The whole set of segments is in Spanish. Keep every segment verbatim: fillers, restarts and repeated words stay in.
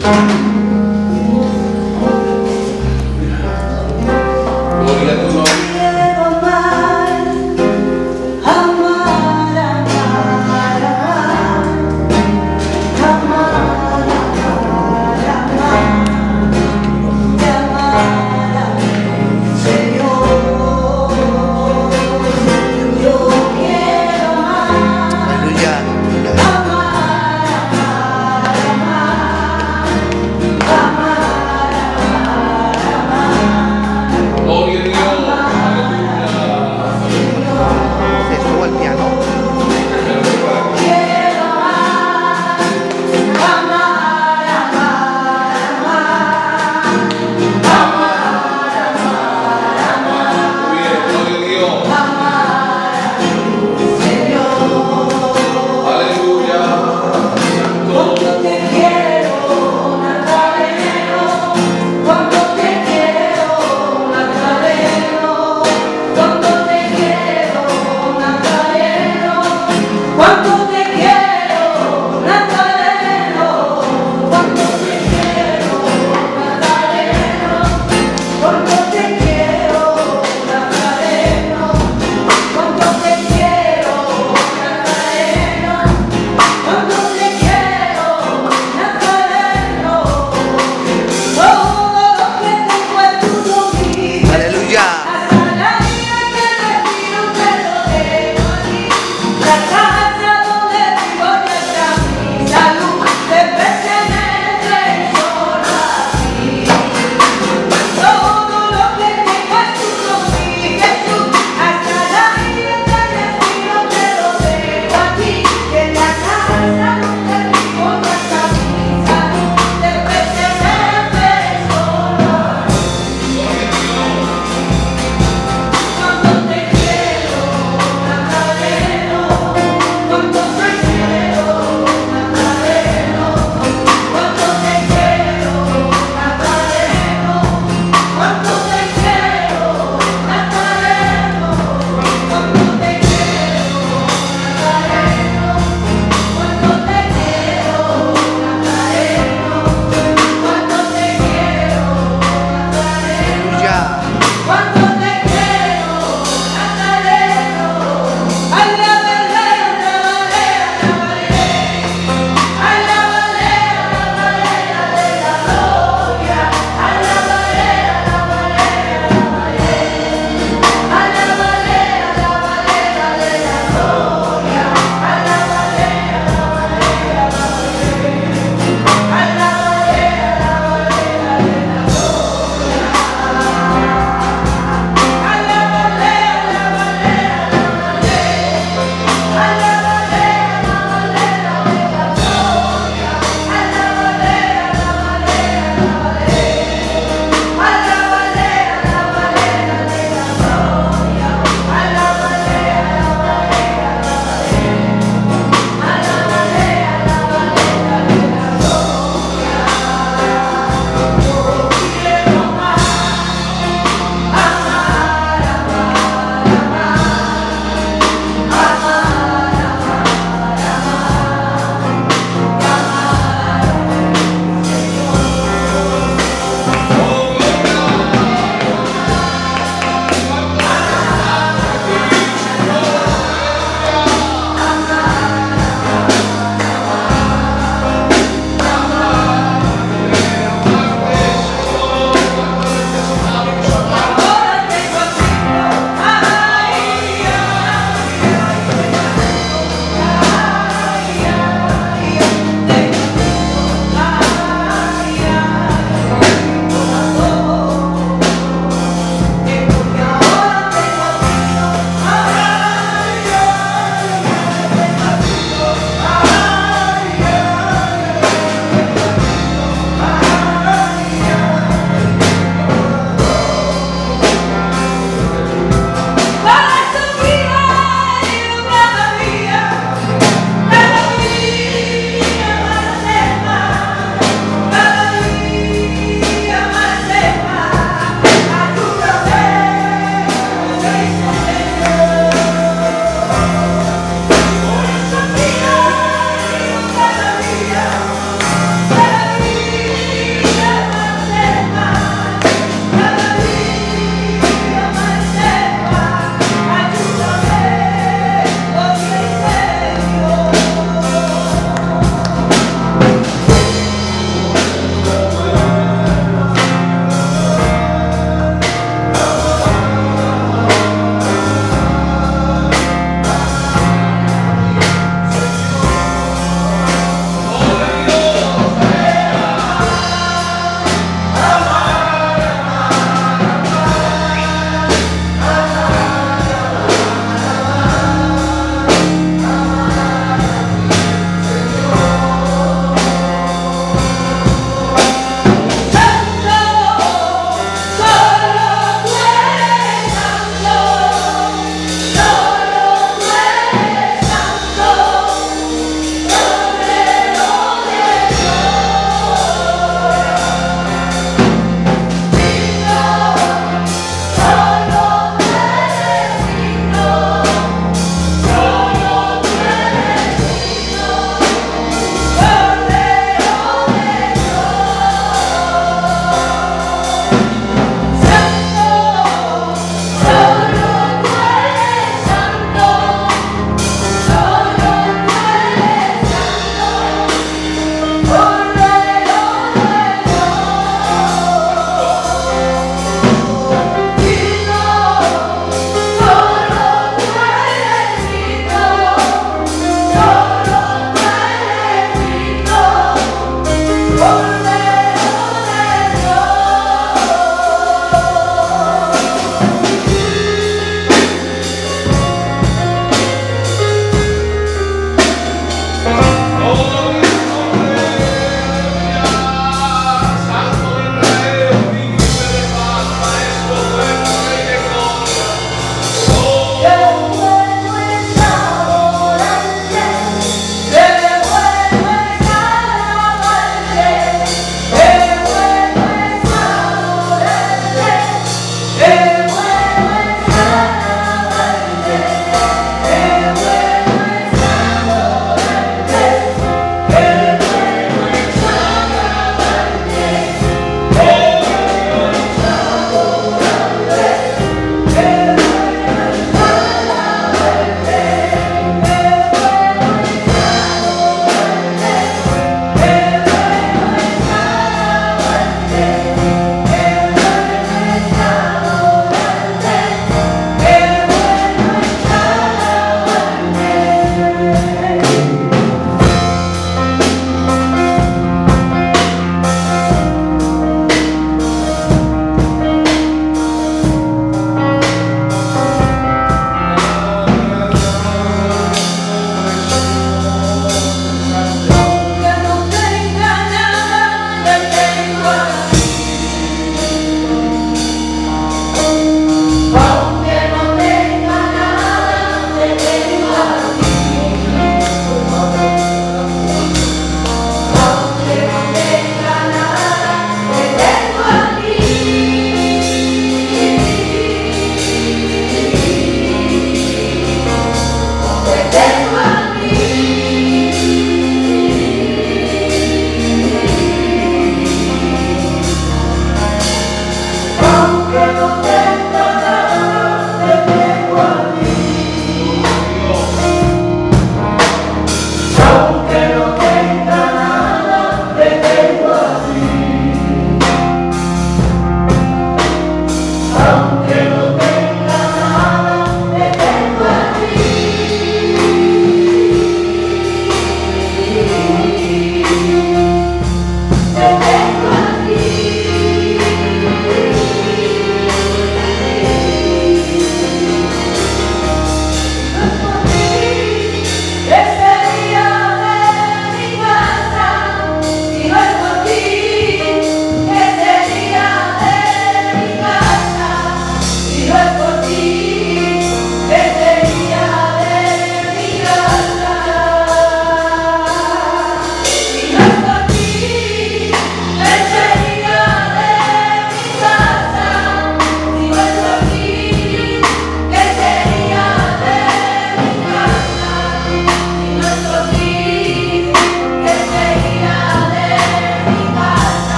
Gloria a tu nombre. Quiero amar, amar, amar, amar, amar, amar, amar, Señor. Yo quiero amar, Aleluya. amar, amar, amar,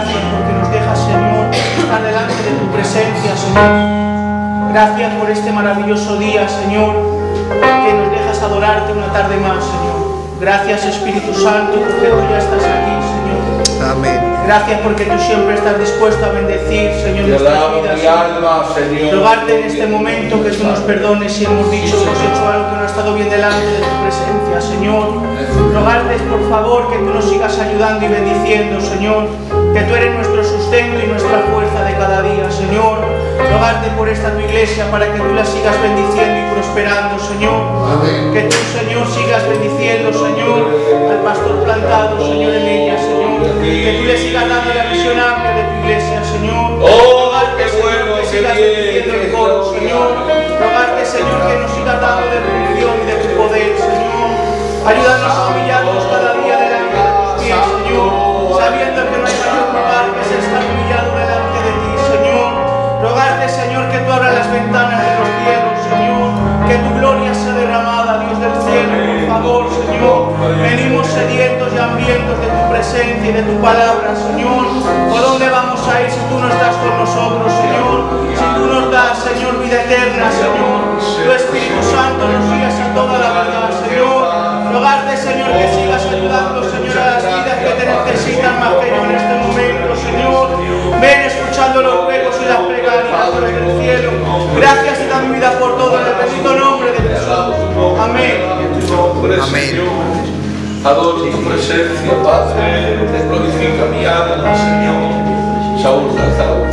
gracias porque nos dejas, Señor, estar delante de tu presencia, Señor. Gracias por este maravilloso día, Señor, que nos dejas adorarte una tarde más, Señor. Gracias, Espíritu Santo, porque tú ya estás aquí, Señor. Amén. Gracias porque tú siempre estás dispuesto a bendecir, Señor, Te nuestras alabo vidas. mi alma, Señor. Rogarte en este momento que tú nos perdones si hemos dicho o hemos hecho algo que no ha estado bien delante de tu presencia, Señor. Rogarte, por favor, que tú nos sigas ayudando y bendiciendo, Señor. Que tú eres nuestro sustento y nuestra fuerza de cada día, Señor. Rogarte por esta tu iglesia para que tú la sigas bendiciendo y prosperando, Señor. Amén. Que tú, Señor, sigas bendiciendo, Señor, al pastor plantado, Señor, en ella, Señor. Que tú le sigas dando la visión amplia de tu iglesia, Señor. Oh, Rogarte, qué Señor, bueno, que qué sigas bien, bendiciendo el qué coro, gloria. Señor. Rogarte, Señor, que nos sigas dando de tu unción y de tu poder, Señor. Ayúdanos a humillarnos cada día delante de tus pies, Señor, sabiendo que no hay mayor lugar que se estar humillado delante de ti, Señor. Rogarte, Señor, que tú abras las ventanas de los cielos, Señor, que tu gloria sea derramada, Dios del cielo, por favor, Señor. Venimos sedientos y hambrientos de tu presencia y de tu palabra, Señor. ¿Por dónde vamos a ir si tú no estás con nosotros, Señor? Si tú nos das, Señor, vida eterna, Señor. Tu Espíritu Santo nos guías a toda la verdad, Señor. Rogarte, Señor, que sigas ayudando, Señor, a las vidas que te necesitan más que yo en este momento, Señor. Ven escuchando los ruegos y las plegarias, Dios del cielo. Gracias y da mi vida por todo en el bendito nombre de Jesús. Amén. Amén. Adoro tu presencia, Padre. Te glorifica mi alma, Señor. Saúl, Saúl.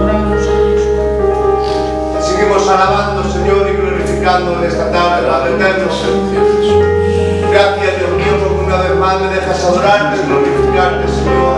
Seguimos alabando, Señor, y glorificando en esta tarde, Padre eterno. Gracias, Dios mío, porque una vez más me dejas adorarte y glorificarte, Señor.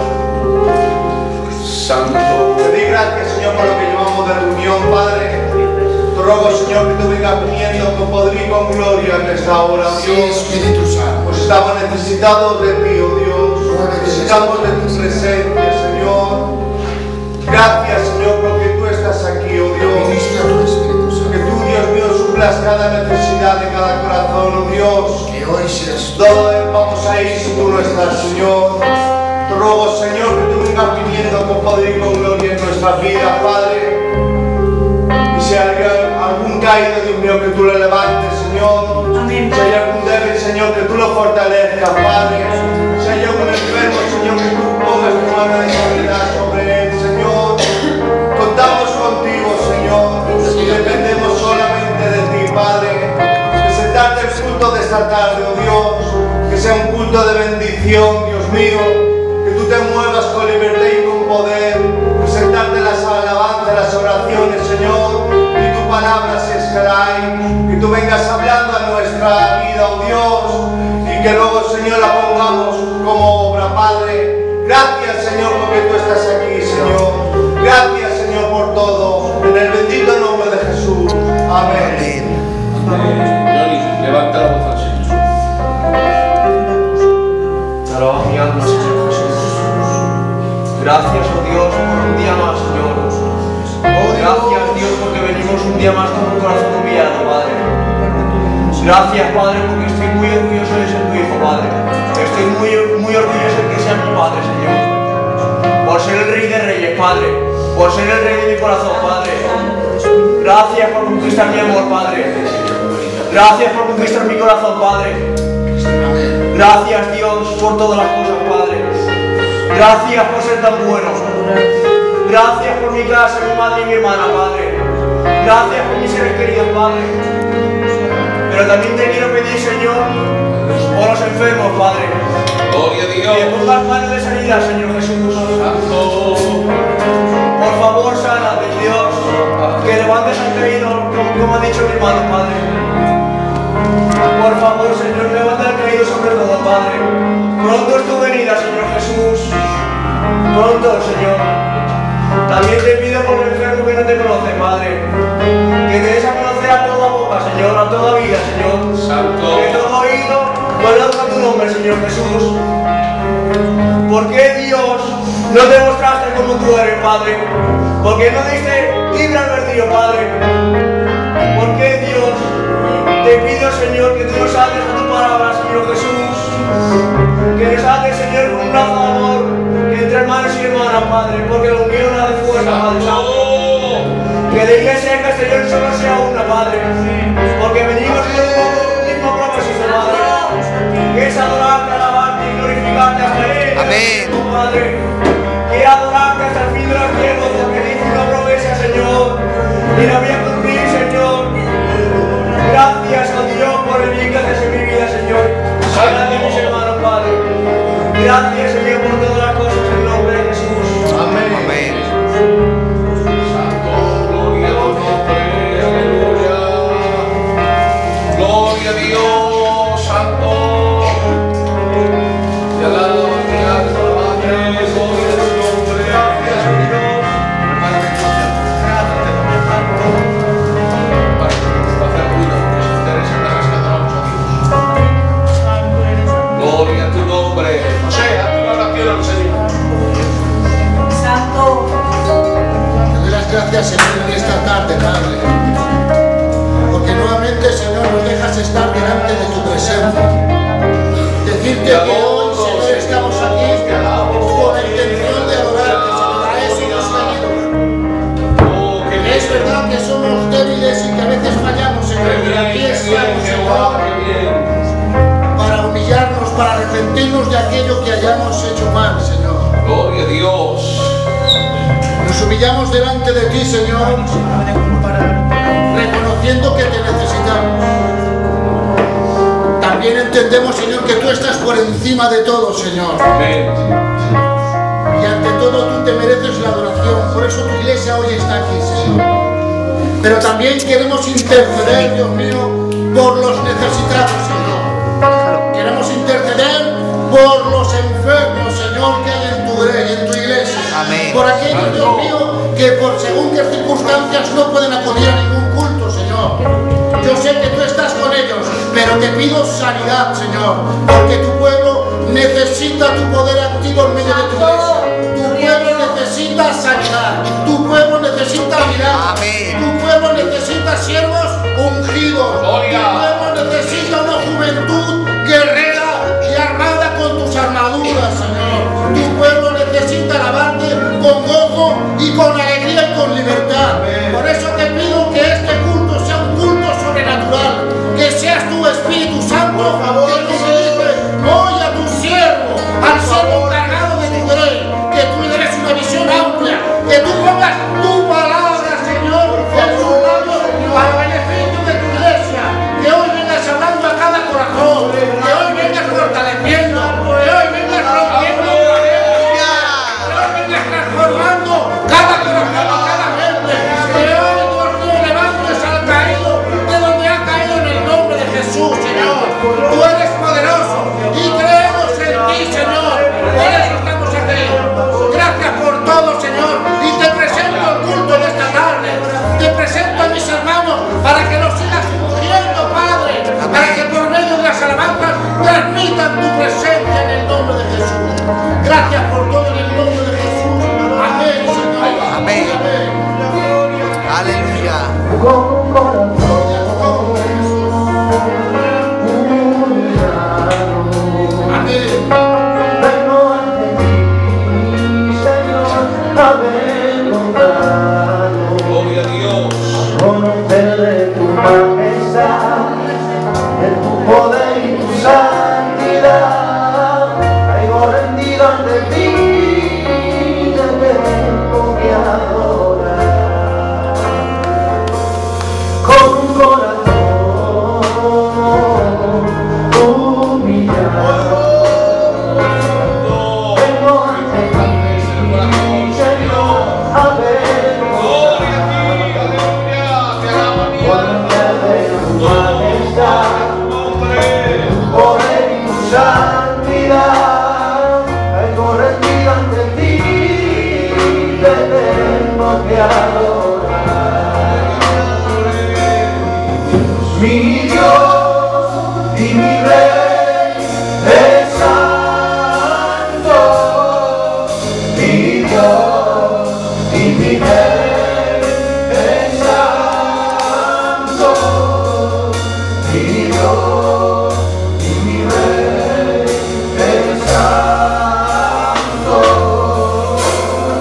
Santo. Te doy gracias, Señor, por lo que llevamos de reunión, Padre. Te ruego, Señor, que tú vengas viniendo con poder y con gloria en esta hora, Dios. Espíritu Santo. Pues estamos necesitados de ti, oh Dios. Necesitamos de tu presencia, Señor. Gracias, Señor, porque tú estás aquí, oh Dios. Ministra tu Espíritu Que Santo. tú, Dios mío, suplas cada necesidad de cada corazón, oh Dios. Que hoy seas tú. ¿Dónde vamos a ir si tú no estás, Señor? Te ruego, Señor, que tú vengas viniendo con poder y con gloria en nuestras vidas, Padre. Y si hay algún caído, Dios mío, que tú lo levantes, Señor. Amén. Si hay algún débil, Señor, que tú lo fortalezcas, Padre. Si hay algún enfermo, Señor, que tú pongas tu mano de sanidad sobre él, Señor. Contamos contigo, Señor, y dependemos solamente de ti, Padre. Presentarte el culto de esta tarde, oh Dios, que sea un culto de bendición, Dios mío, que tú te muevas con libertad y con poder, presentarte las alabanzas, las oraciones, Señor, y tu palabra se esclaye, que tú vengas hablando a nuestra vida, oh Dios, y que luego, Señor, la pongamos como obra, Padre. Gracias, Señor, porque tú estás aquí, Señor. Gracias, Señor, por todo. En el bendito nombre de Jesús. Amén. Johnny, levanta la voz al Señor. Alaba mi alma, Señor Jesús. Gracias, oh Dios, por un día más, Señor. Oh, gracias, Dios, porque venimos un día más con un corazón humillado, Padre. Gracias, Padre, porque estoy muy orgulloso de ser tu hijo, Padre. Estoy muy, muy orgulloso de que sea mi Padre, Señor. Por ser el Rey de Reyes, Padre. Por ser el Rey de mi corazón, Padre. Gracias por conquistar mi amor, Padre. Gracias por conquistar mi corazón, Padre. Gracias, Dios, por todas las cosas, Padre. Gracias por ser tan bueno. Gracias por mi casa, mi madre y mi hermana, Padre. Gracias por mis seres queridos, Padre. Pero también te quiero pedir, Señor, por los enfermos, Padre. Gloria a Que Dios. pongas manos de sanidad, Señor Jesús. Santo. Por favor, sana, Dios. Que levantes al caído, como, como ha dicho mi hermano, Padre. Por favor, Señor, levanta al caído sobre todo, Padre. Pronto es tu venida, Señor Jesús. Pronto, Señor. También te pido por el enfermo que no te conoce, Padre. Que te des a conocer a toda boca, Señor, a toda vida, Señor. Santo. Que todo oído conozca tu nombre, Señor Jesús. ¿Por qué, Dios, no te mostraste como tú eres, Padre? ¿Por qué no diste libre albedrío, Padre? ¿Por qué, Dios, te pido, Señor, que tú nos hables a tu palabra, Señor Jesús? Que nos hables, Señor, con un brazo de amor, que entre hermanos y hermanas, hermano, Padre, porque la unión hace fuerza, Padre Santo. Que la iglesia de Castellón solo sea una, Padre, porque venimos con un mismo propósito, Padre, que es adorarte, alabarte y glorificarte hasta Él. Amén. Padre, quiero adorarte hasta el fin de los tiempos, porque dice una promesa, Señor, y la voy a cumplir, Señor. Gracias, oh Dios, por el bien que haces en mi vida, Señor. Gracias, mis hermanos, Padre. Gracias, Señor, por todas las cosas en el nombre de Jesús. Amén. Amén. Santo, gloria al nombre, aleluya. Gloria a Dios, Santo. Te alabo, te alabo, Padre, gloria a tu nombre. Gracias, Dios. Para hacer ruido, porque si ustedes se están adoramos a Dios. Gloria a tu nombre. O sea, haz una oración al Señor. Santo. Te doy las gracias, Señor, en esta tarde, Padre. Porque nuevamente, Señor, nos dejas estar delante de tu presencia. Decirte que hoy, Señor, estamos aquí con la intención de adorarte, Señor. A eso nos venimos. Oh, qué bien. Es verdad que somos débiles y que a veces fallamos, Señor. Qué Pero bien, aquí qué bien, estamos, Jehová, Señor, qué bien. para humillarnos, para arrepentirnos de aquello que hayamos hecho mal, Señor. Gloria a Dios. Nos humillamos delante de ti, Señor, reconociendo que te necesitamos. También entendemos, Señor, que tú estás por encima de todo, Señor. Amén. Y ante todo tú te mereces la adoración. Por eso tu iglesia hoy está aquí, Señor. Pero también queremos interceder, Dios mío, por los necesitados, Señor. Queremos interceder por los enfermos, Señor, que hay en tu, en tu iglesia. Amén. Por aquellos, Dios mío, que por según qué circunstancias no pueden acudir a ningún culto, Señor. Yo sé que tú estás con ellos, pero te pido sanidad, Señor, porque tu pueblo necesita tu poder activo en medio de tu iglesia. Tu pueblo necesita sanidad, tu pueblo necesita milagros, Amén. tu pueblo necesita siervos ungidos, Gloria. tu pueblo necesita una juventud guerrera y armada con tus armaduras, Señor. Tu pueblo necesita alabarte con gozo y con alegría y con libertad. Por eso te pido que este culto sea un culto sobrenatural, que seas tu Espíritu Santo, que tú me dices, oye a tu siervo, al siervo encargado de tu grey, que tú le des una visión amplia, que tú pongas tu palabra, Señor, en sus labios para beneficio de tu iglesia, que hoy vengas hablando a cada corazón, que hoy vengas fortaleciendo, que hoy vengas rompiendo cadenas, que hoy vengas transformando cada corazón y cada mente, que hoy, Dios mío, levantes al caído de donde ha caído en el nombre de Jesús, Señor. Tú eres poderoso y creemos en ti, Señor. Por eso estamos aquí. Gracias por todo, Señor. Y te presento el culto de esta tarde. Te presento a mis hermanos para que nos sigas ungiendo, Padre. Para que por medio de las alabanzas transmitan tu presencia en el nombre de Jesús. Gracias por todo en el nombre de Jesús. Amén, Señor. Amén. Amén. Aleluya. Amén. Vengo ante ti, Señor, a ver logrado Gloria a Dios. conocer de tu majestad, de tu poder y tu santidad. Vengo rendido ante ti, te vengo que adorar con un corazón humillado. Vengo ante ti, Señor, a ver Gloria a ti, aleluya. Te alabo, mi alma. de tu majestad, Hombre. poder y tu santidad. Vengo rendido ante ti, te tengo que adorar. Mi Dios y mi Rey es santo, mi Dios y mi Rey es santo, mi Dios y mi Rey es santo.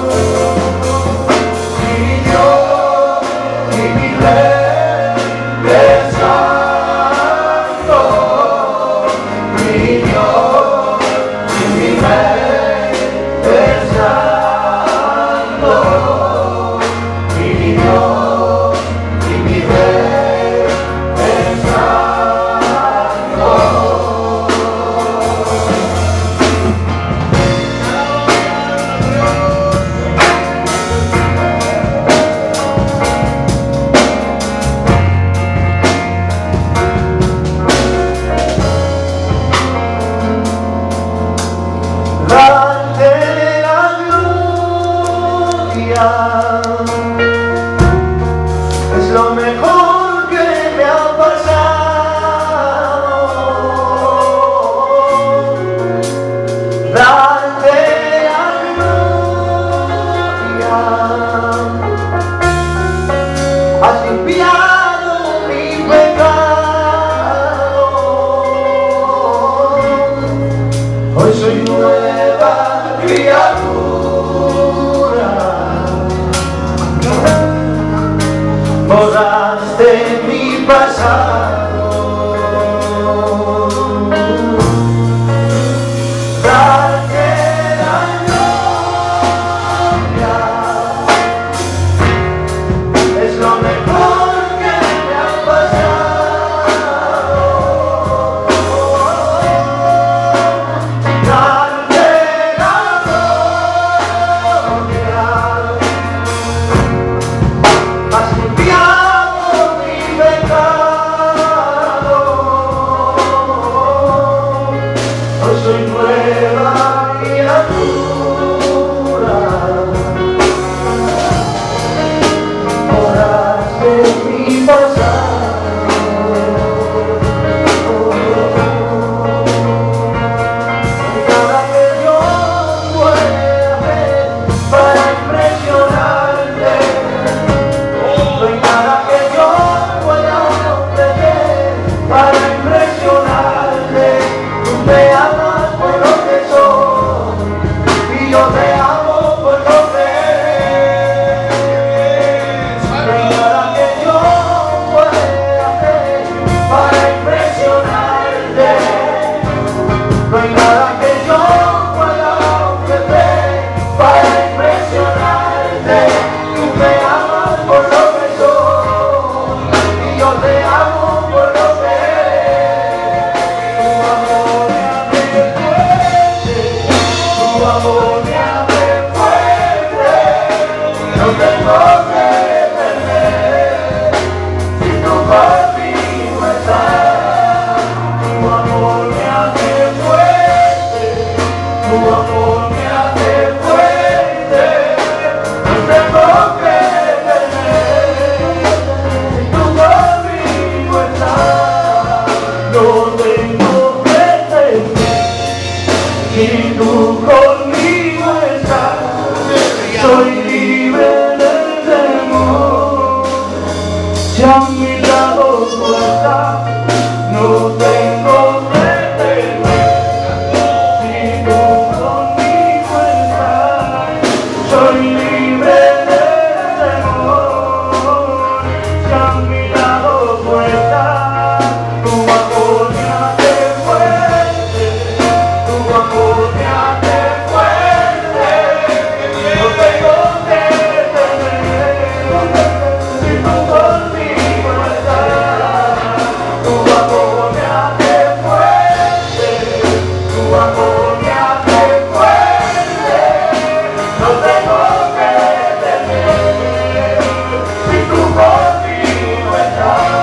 soy libre del temor, si a mi lado tú estás, tu amor me hace fuerte, tu amor me hace fuerte, no tengo que temer, si tú conmigo estás, tu amor me hace fuerte, tu amor me hace fuerte, no tengo que temer, si tú conmigo estás.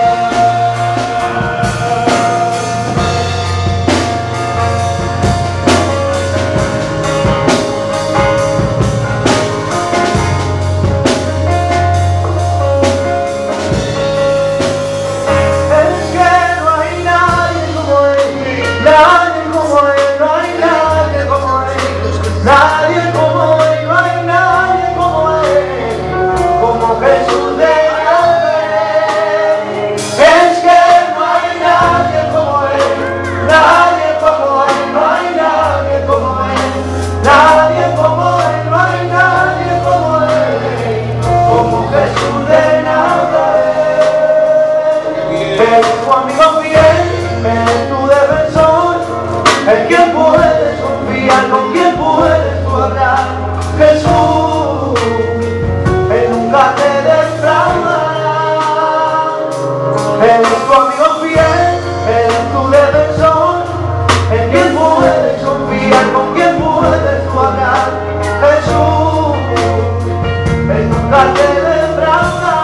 Es que no hay nadie como él, nadie como él, no hay nadie como él, nadie como él, no hay nadie como él, como Jesús de Nazaret. Es que no hay nadie como él, nadie como él, no hay nadie como él, nadie como él, no hay nadie como él, como Jesús de Nazaret. Eres tu amigo fiel, eres tu defensor, en quien puedes confiar, con quien puedes tú hablar. Jesús, Él nunca te defraudará. Eres tu amigo fiel, eres tu defensor, en quien puedes confiar, con quien puedes tú hablar. Jesús, Él nunca te defraudará.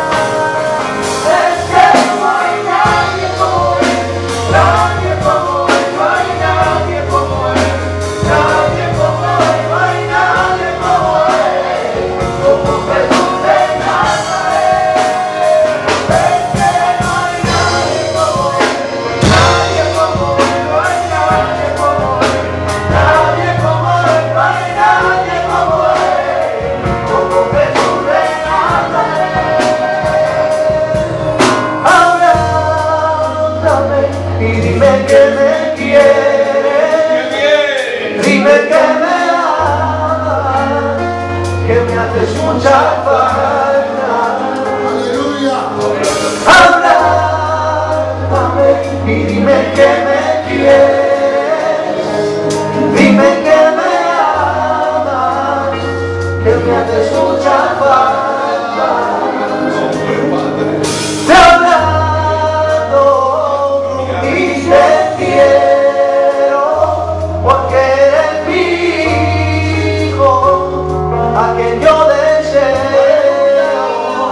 Es que no hay nadie como él, nadie como él, no hay nadie como él, nadie como él, no hay nadie como él, como Jesús de Nazaret. Es que no hay nadie como él, nadie como él, no hay nadie como él, nadie como él, no hay nadie como él, como Jesús de Nazaret. Abrázame y dime que me quieres, dime que me amas, que me haces mucha falta. Aleluya. Abrázame y dime que me quieres, dime que me amas, que me haces mucha falta. Te abrazo y te quiero, porque eres mi hijo, a quien yo deseo.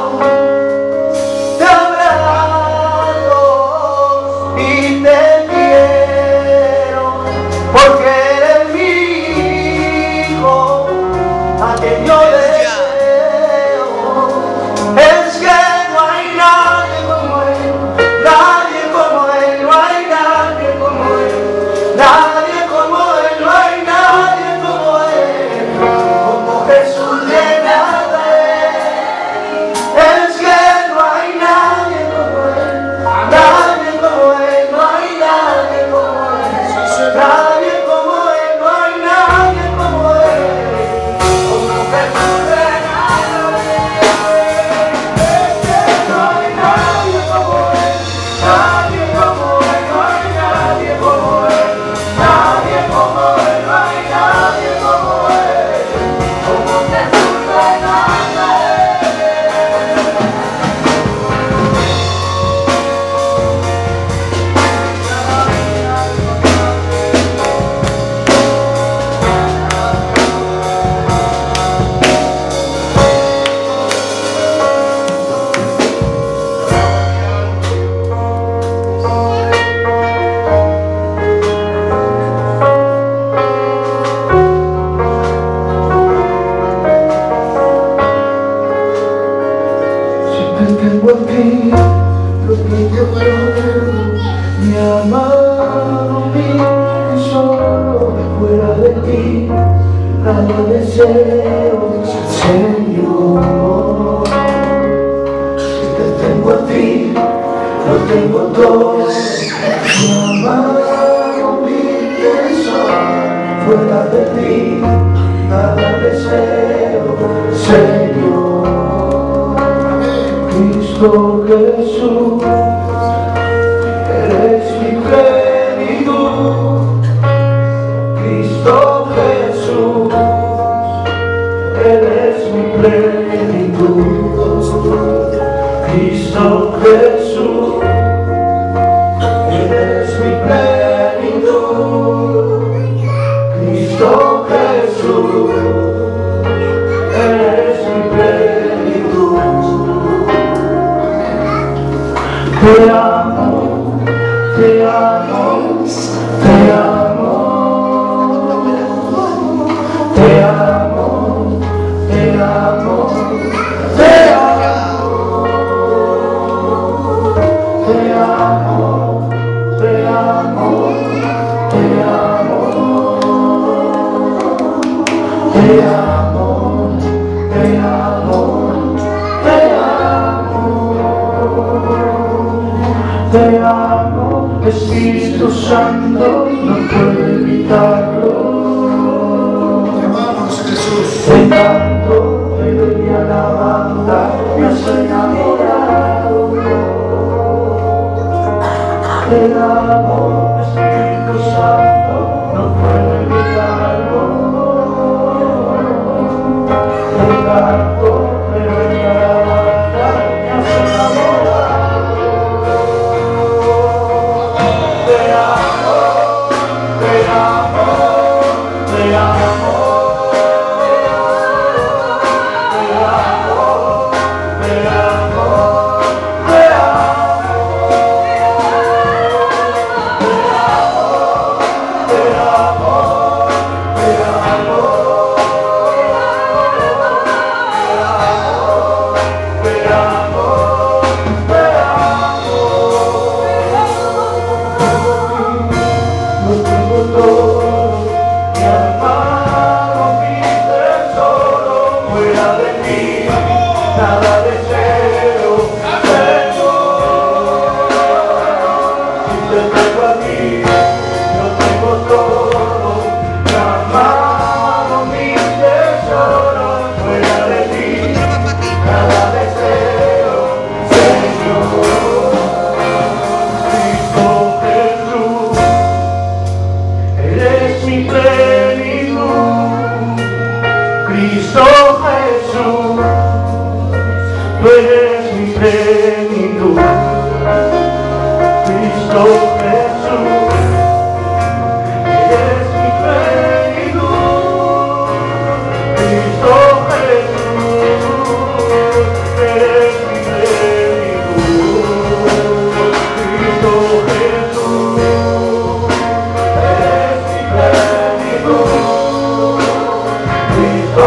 Te abrazo y te quiero, porque eres mi hijo, a quien yo deseo. Es que no hay nadie como él, nadie como él, no hay nadie como él, nadie como él, no hay nadie como él, como Jesús de Nazaret. Es que no hay nadie como él, nadie como él, no hay nadie como él, nadie como él, no hay nadie como él, como Jesús de Nazaret. Es que no hay nadie como él, nadie como él, no hay nadie como él, nadie como él, no hay nadie como él, como Jesús de Nazaret. Siempre tengo en ti lo que yo quiero, mi amado, mi tesoro, fuera de ti nada deseo, Señor. Si te tengo a ti, lo tengo todo, mi amado, mi tesoro, fuera de ti nada deseo. Cristo Jesús, eres mi plenitud. Cristo Jesús, eres mi plenitud. Te amo, te amo, te amo, te amo, te amo, te amo, te amo, te amo, te amo, te amo, te amo, te amo, te amo, Espíritu Santo, no puedo evitarlo. Te amamos, Jesús. Te canto, te doy alabanza, me has enamorado. Te amo, Espíritu Santo, no puedo evitarlo. Te canto, te doy alabanza, me has enamorado. Te amo, te amo, te amo. Cristo Jesús, tú eres mi plenitud. Cristo Jesús, eres mi plenitud. Cristo Jesús, eres mi plenitud. Cristo Jesús, eres mi plenitud. Cristo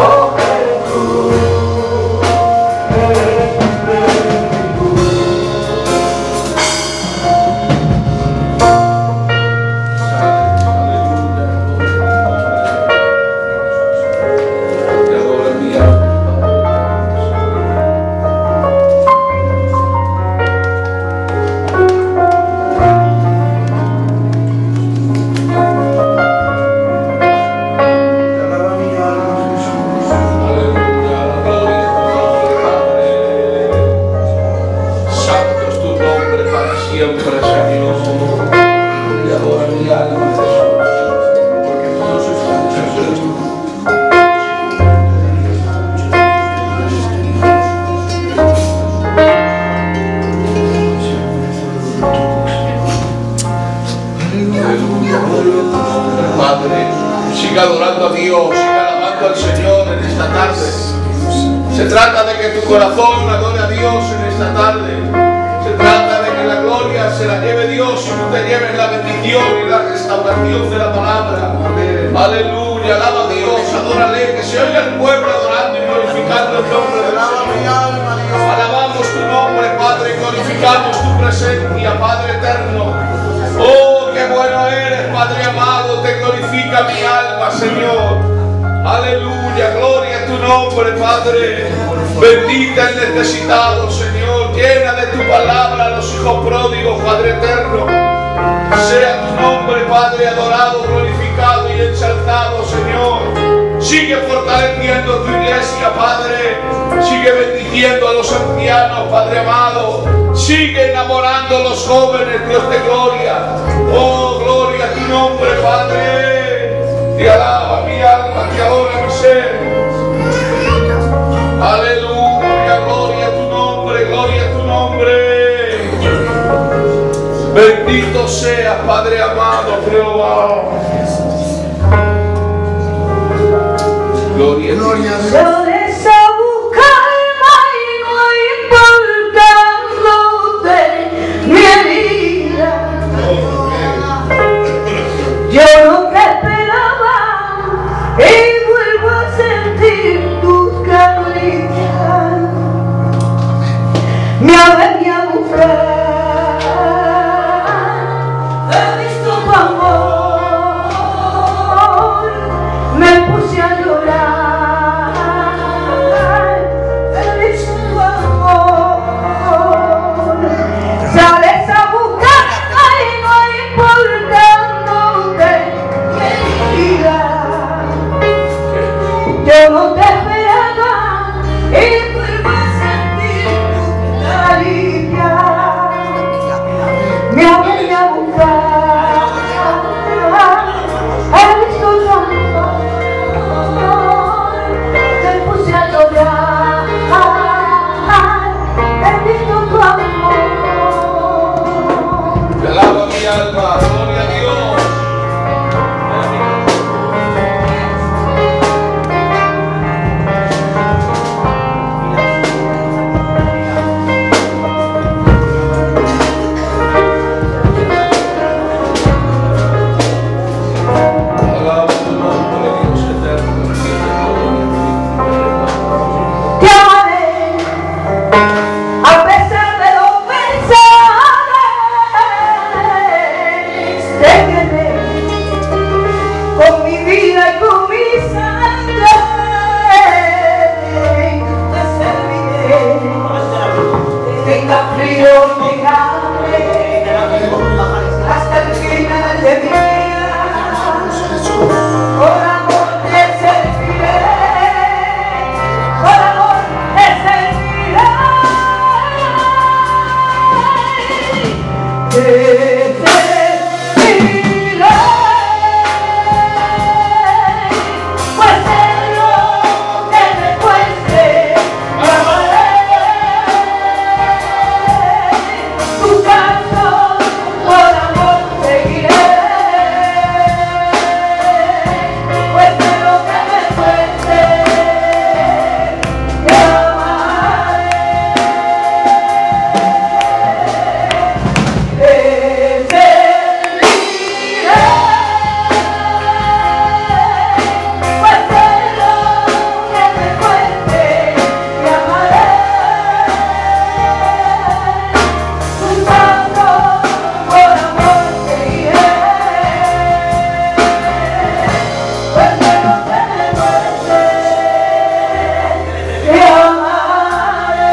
Siga adorando a Dios, siga alabando al Señor en esta tarde. Se trata de que tu corazón adore a Dios en esta tarde. Se trata de que la gloria se la lleve Dios y tú te lleves la bendición y la restauración de la palabra. Aleluya, alaba a Dios, adórale, que se oiga el pueblo adorando y glorificando el nombre del Señor. Alabamos tu nombre, Padre, y glorificamos tu presencia, Padre eterno. Oh, qué bueno eres, Padre amado, te glorifica mi alma, Señor. Aleluya, gloria a tu nombre, Padre. Bendita el necesitado, Señor. Llena de tu palabra a los hijos pródigos, Padre eterno. Sea tu nombre, Padre, adorado, glorificado y ensalzado, Señor. Sigue fortaleciendo tu iglesia, Padre. Sigue bendiciendo a los ancianos, Padre amado. Sigue enamorando a los jóvenes, Dios de gloria. Oh, gloria a tu nombre, Padre. Te alaba mi alma, te adora mi ser. Aleluya, gloria a tu nombre, gloria a tu nombre. Gloria a ti. Gloria a Dios. Sales a buscarme y no importándote mi vida. Yo no te esperaba y vuelvo a sentir tus caricias. Me venía a buscar. He visto tu amor, me puse a llorar. He visto tu amor, sales a buscarme y no importándote mi vida. Yo no te esperaba y vuelvo a sentir tu caricia. Me venía a buscar. He visto tu amor, me puse a llorar. He visto tu amor. Te alaba mi alma. Gloria a Dios. Alaba tu nombre, Dios eterno. Te amaré a pesar de los pesares. Te quedé con mi vida y con mi sangre. Te serviré, tenga frío ni hambre, hasta el final de mi vida. Por amor te serviré, por amor te serviré. Te serviré, cueste lo que me cueste, te amaré. Tu canto por amor seguiré. Cueste lo que me cueste, te amaré. Te serviré. Cueste lo que me cueste, te amaré. Tu canto por amor seguiré. Cueste lo que me cueste, te amaré.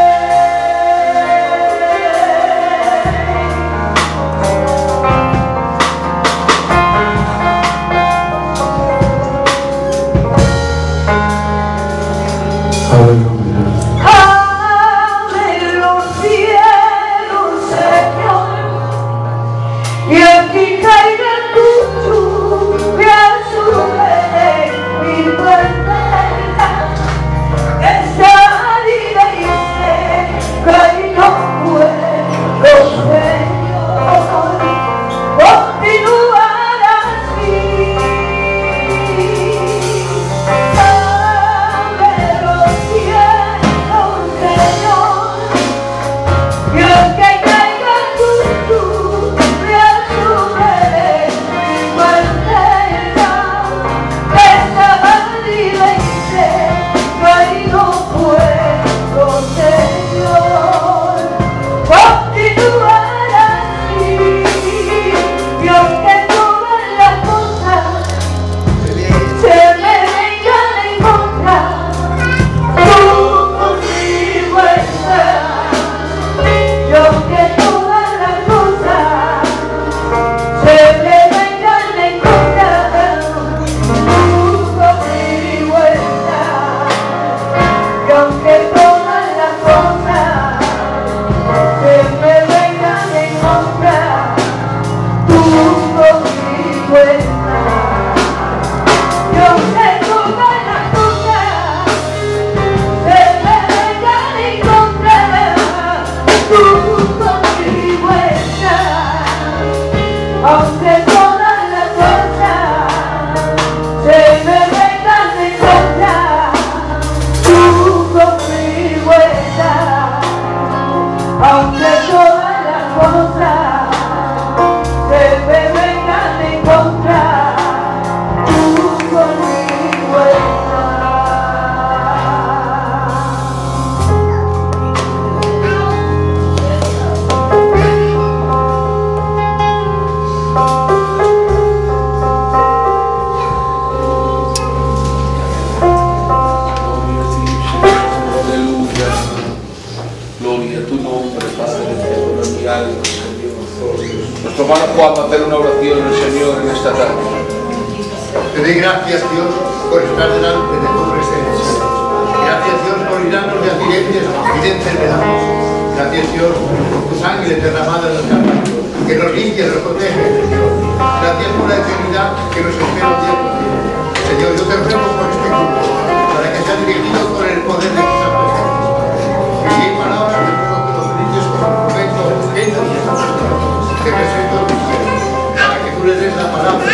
Abre los cielos, Señor, y aquí caiga tu lluvia sobre mi puerta. Que salida y seca y no puedo, Señor, continuar así. Abre los cielos, nuestro hermano Juan va a hacer una oración al Señor en esta tarde. Te doy gracias, Dios, por estar delante de tu presencia. Gracias, Dios, por librarnos de accidentes y de enfermedades. Gracias, Dios, por tu sangre derramada en el Calvario, que nos limpia, nos protege, Señor. Gracias por la eternidad que nos espera un día contigo. Señor, yo te ruego por este grupo, para que sea dirigido por el poder de tu Santo Espíritu. Y hay palabras que ruego que los brindes con un momento en la vida. Te presento a tus hijos, para que tú les des la palabra.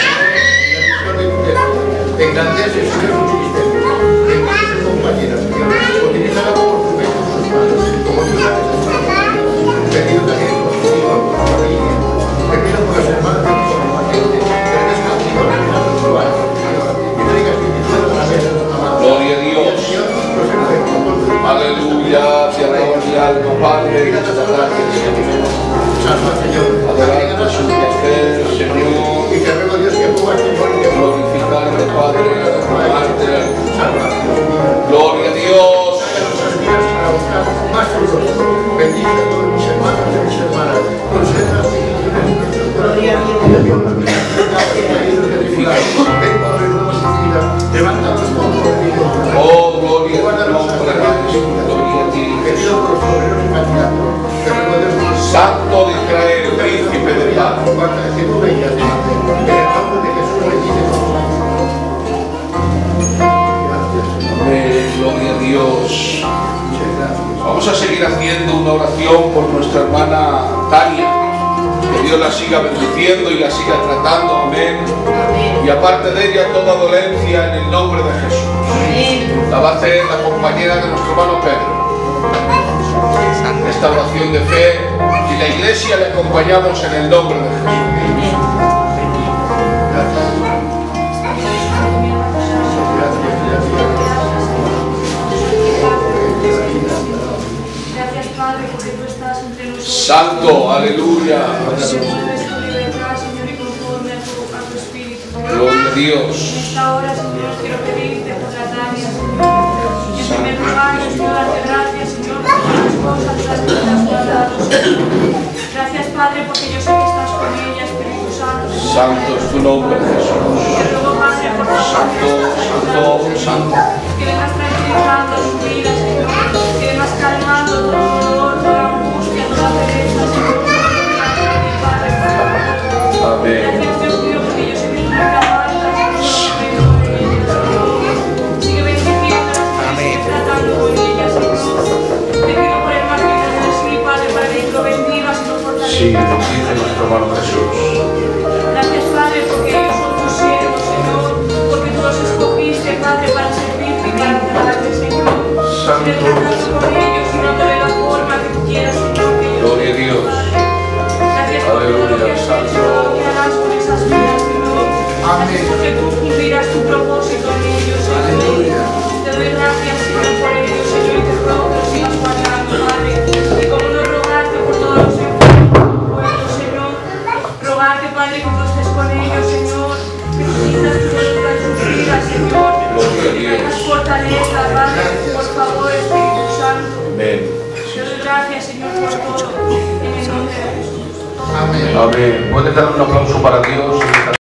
Engrandeces, Señor, su ministerio. Bendice a sus compañeras, Señor. Utilízala como instrumento de sus manos, como tú sabes de sus manos. Te pido también por tus hijos, por tu familia. Te pido por las hermanas de tu paciente. Que estés contigo en el lado de tu barco, Señor. Y traigas bendición a la mesa de tu amado. Gloria a Dios. Señor, nos enfermos por tu Aleluya, te alabamos mi alma, Padre, en esta tarde. Salva, Señor. Adelante su placer, Señor. Y te ruego, Dios, que pongas tu nombre. Glorificarte, Padre, alabarte. Salva, Dios mío. Gloria a Dios. Más frutos. Bendice a todos mis hermanos y mis hermanas. Conserva las bendiciones de nuestro corazón. Levanta los pocos de Dios. Oh, gloria a tu nombre, gloria a ti. Querido por los obreros y candidatos. Te ruego, Dios mío. Santo de Israel, príncipe de paz. Guarda que tú vengas. En el nombre de Jesús bendice por tu mano. Gracias, Señor. Amén, gloria a Dios. Muchas gracias. Vamos a seguir haciendo una oración por nuestra hermana Tania. Que Dios la siga bendiciendo y la siga tratando, amén. Y aparte de ella, toda dolencia en el nombre de Jesús. La va a hacer la compañera de nuestro hermano Pedro. Esta oración de fe y la iglesia le acompañamos en el nombre de Jesús. Gracias, Padre, porque tú estás entre nosotros. Santo, aleluya. Mueves tu libertad, Señor, y conforme a tu, a tu espíritu. Gloria a Dios. En esta hora, Señor, quiero pedirte por la Tania, Señor. En primer lugar, quiero darte gracias, Señor, por las cosas las que te has guardado, Señor. Gracias, Padre, porque yo sé que estás con ella, Espíritu Santo. Santo es tu nombre, Jesús. Te ruego, Padre, por favor, Santo, santo, santo. que vengas tranquilizando su vida, Señor. Que vengas calmando todo dolor, toda angustia, toda pereza, Señor. Padre, por favor. Amén. Gracias, Dios mío, porque yo sé que tú me levantas, Señor. Sigue bendiciendo las que sigue tratando con ellas, Señor. Te pido por el martillo de Dios, mi Padre, para que tú lo bendigas y lo fortalezcas. Sí, bendice nuestro hermano Jesús. Gracias, Padre, porque ellos son tus siervos, Señor. Porque tú los escogiste, Padre, para servirte y para adorarte, Señor. Sigue tratando con ellos y dándole la forma que tú quieras, Señor. Que ellos Gloria a Dios. Gracias por todo lo que has hecho, lo que harás con esas vidas, Señor. Gracias porque tú cumplirás tu propósito en ellos, Señor. Te doy gracias, Señor, por ellos, Señor, y te ruego que los sigas guardando, Padre. Y como no rogarte por todos los enfermos, Señor, rogarte, Padre, que tú estés con ellos, Señor. Que tú quitas tu dolor en sus vidas, Señor. Que traigas fortaleza, Padre, por favor, Espíritu Santo. Amén. Te doy gracias, Señor, por todo. En el nombre de Jesús. Amén. Amén. ¿Puedes dar un aplauso para Dios?